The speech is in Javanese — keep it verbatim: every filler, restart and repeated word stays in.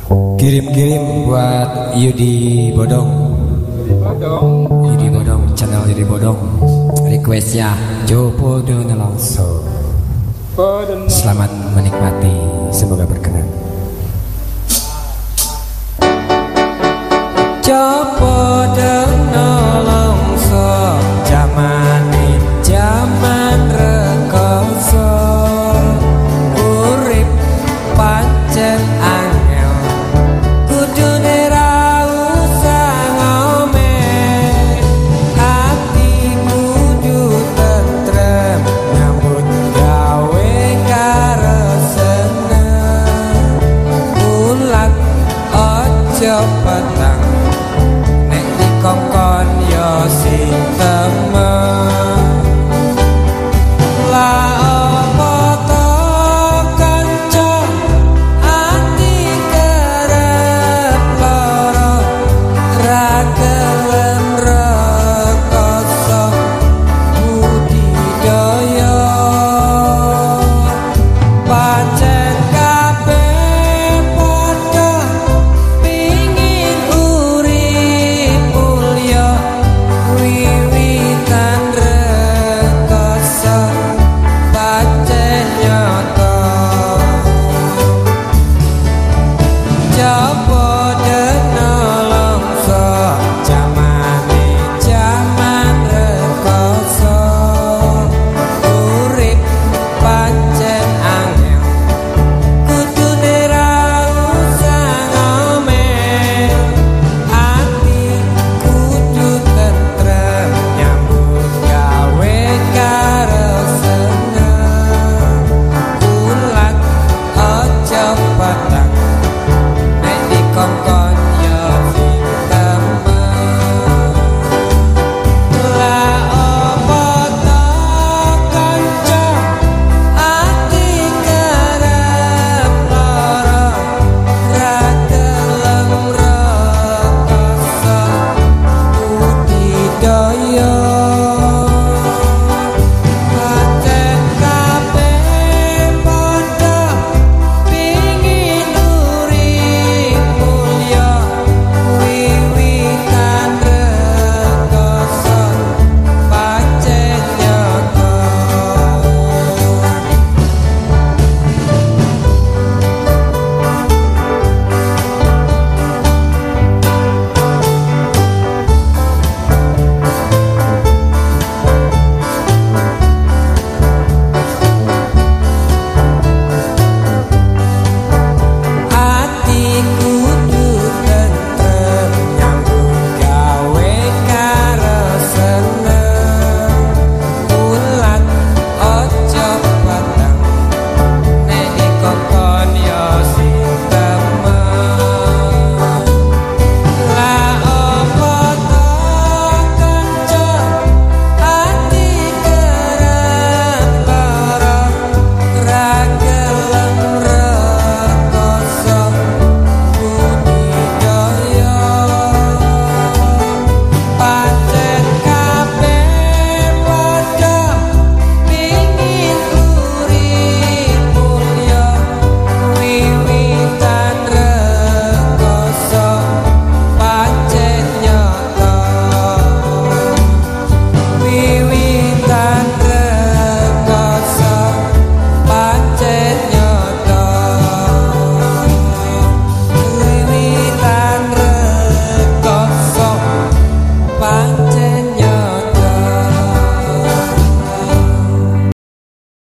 Kirim-kirim buat Yudi Bodong. Yudi Bodong. Yudi Bodong, channel Yudi Bodong. Requestnya Jopo Dono langsung. Selamat menikmati, semoga berkenan. Jopo Dono langsung, zaman ini zaman rekoso. Urip pancen angel, kudune ra usah ngomel. Hati kudu tentrem, nyambut gawe karo seneng. Ulat ojo patah